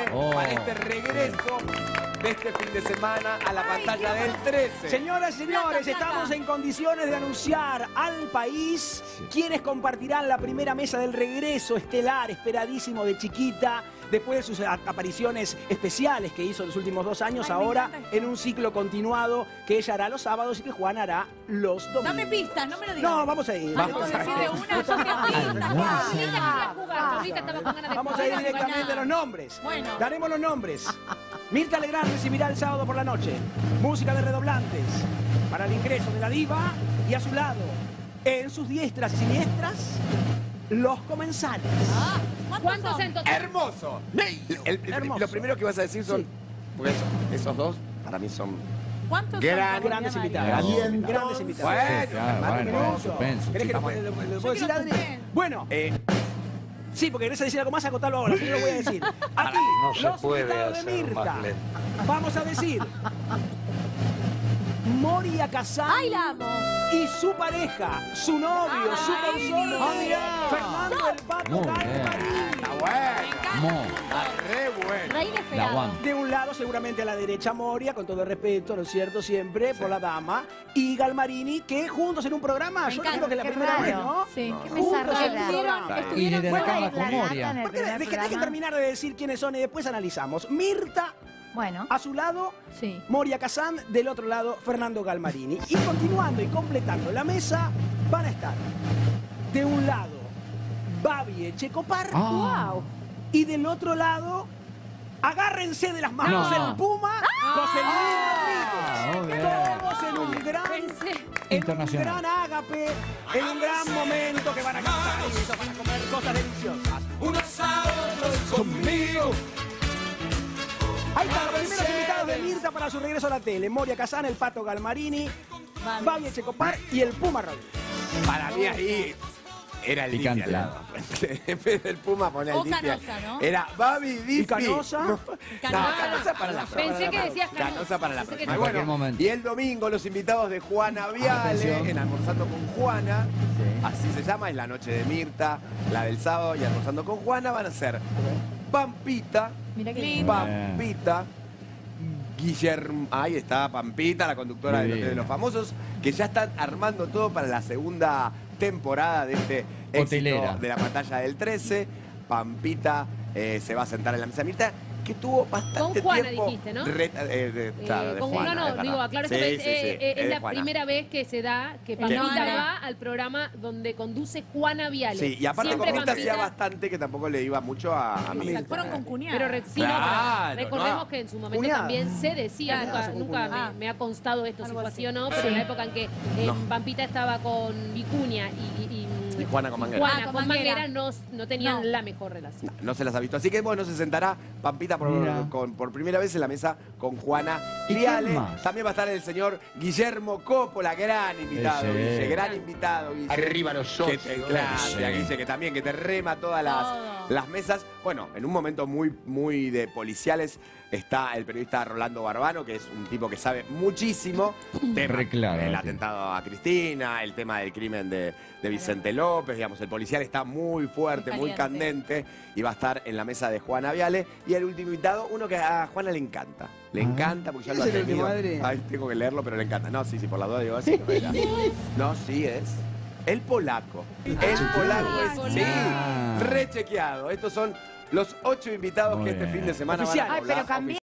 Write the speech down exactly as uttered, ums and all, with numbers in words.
oh. para este regreso de este fin de semana a la pantalla del trece. Señoras y señores, Plata, plata. estamos en condiciones de anunciar al país Sí. quienes compartirán la primera mesa del regreso estelar, esperadísimo de Chiquita, después de sus a- apariciones especiales que hizo en los últimos dos años, Ay, me ahora encanta esto. en un ciclo continuado que ella hará los sábados y que Juan hará los domingos. Dame pistas, no me lo digas. No, vamos a ir. Vamos Vamos a a decir ir. de una, yo te pinta. Almuerzo. Paulita quería jugar, Paulita estaba con ganas de Vamos a jugar. ir no digo directamente nada. a los nombres. Bueno. Daremos los nombres. Mirta Legrand recibirá el sábado por la noche música de redoblantes para el ingreso de la diva y a su lado, en sus diestras y siniestras, los comensales. Ah, ¿Cuántos son? en total? ¡Hermoso! El- el- Hermoso. Lo primero que vas a decir son... Sí. Porque eso- esos dos, para mí son... ¿Cuántos Gran- son? Grandes María invitados. María? Bien. Grandes invitados. Bueno, Sí, claro, Marco, bueno, Hermoso. suspenso, ¿Querés que lo, chico. lo- lo- lo Yo puedo decir, quiero Adri? suspenso. Bueno, Eh, sí, porque querés decir algo más, acotalo ahora, si no lo voy a decir. Aquí, No se los puede invitados de hacer Mirta. más lento. Vamos a decir... Moria Kazan ¡Ay, la amo! y su pareja, su novio, su Ay, consorte, Dios. Fernando el Pato Muy bien. Galmarini. está bueno. Mo, Está re bueno. Re la inesperado. Juan. De un lado, seguramente a la derecha, Moria, con todo el respeto, ¿no es cierto? Siempre, por la dama. Y Galmarini, que juntos en un programa, Me yo encanta, creo que es la qué primera vez, raro. ¿no? Sí, qué Juntos mesa en un rara. programa. Estuvieron, Y estuvieron de la sola cama y con la Moria. gata en el Porque primer Deje deje programa. terminar de decir quiénes son y después analizamos. Mirta, Bueno, a su lado, Sí. Moria Kazan, del otro lado, Fernando Galmarini. Y continuando y completando la mesa, van a estar de un lado, Babi Echecopar, Ah. Wow. y del otro lado, agárrense de las manos, No. el Puma, José Ah, Luis muy Rodríguez. bien. Todos en un gran, Pensé. en un Internacional. gran ágape, en un gran momento que van a cantar y eso, van a comer cosas deliciosas. Unos a otros conmigo. Ahí están los primeros invitados de Mirta para su regreso a la tele. Moria Kazan, el Pato Galmarini, Babi. Babi Echecopar y el Puma Rodríguez. Para mí ahí era el Picante. Dipi al lado. En vez del Puma ponía el O Dipi. Canosa, ¿no? Era Babi, Dipi. ¿Y Canosa? No, Canosa. no, Canosa para la próxima. Pensé que decías Canosa. Canosa para la Pensé que próxima. en cualquier Bueno, momento. y el domingo los invitados de Juana Viale Atención. en Almorzando con Juana. Sí. Así se llama, es la noche de Mirta, la del sábado y Almorzando con Juana. Van a ser Pampita, Mira qué lindo. Pampita, Guillermo, ahí está Pampita, la conductora del Divina. Hotel de los Famosos, que ya están armando todo para la segunda temporada de este éxito Hotelera. de la pantalla del trece. Pampita eh, se va a sentar en la mesa Mirta, que tuvo bastante Con Juana tiempo. dijiste, ¿no? re- eh, de- Eh, claro, de con- Juana, no, es no, verdad. digo, aclaro Sí, esto, sí, es, sí, eh, eh, es de la Juana. primera vez que se da que El Pampita nombre. va al programa donde conduce Juana Viale. Sí, y aparte Siempre con Mirta hacía Pampita- bastante que tampoco le iba mucho a, a Mirta. Fueron con cuñadas. Pero re- sí, no, Claro, pero recordemos no. que en su momento Cuñada. también se decía, Claro, nunca, son nunca cuñadas. me, me ha constado esto si Algo fue así. así o no, pero en la época en que eh, No. Pampita estaba con Vicuña y, y- Y Juana con Manguera. Juana Ah, con con Manguera. Manguera no, no tenían No. la mejor relación. No se las ha visto. Así que bueno, se sentará Pampita por, Mira. con- por primera vez en la mesa con Juana ¿Y Viale. quién más? También va a estar el señor Guillermo Coppola, gran invitado, Ese. Guille, gran invitado, Guille. Arriba los Que socios. te, claro, Sí. Guille, que también que te rema todas las, Todo. las mesas. Bueno, en un momento muy, muy de policiales está el periodista Rolando Barbano, que es un tipo que sabe muchísimo. Tema, Re claro, el sí. atentado a Cristina, el tema del crimen de, de Vicente López, digamos, el policial está muy fuerte, muy Caliente. candente y va a estar en la mesa de Juana Viale. Y el último invitado, uno que a Juana le encanta. Le Ah. encanta porque ya ¿Quién lo ha es el último, tenido. Adri? Ay, tengo que leerlo, pero le encanta. No, sí, sí, por la duda digo así. No, era. No, sí es. El polaco. El polaco es, sí, Ah. rechequeado. Estos son los ocho invitados Muy que este bien. fin de semana Oficial. van a ay, pero hablar. cambié.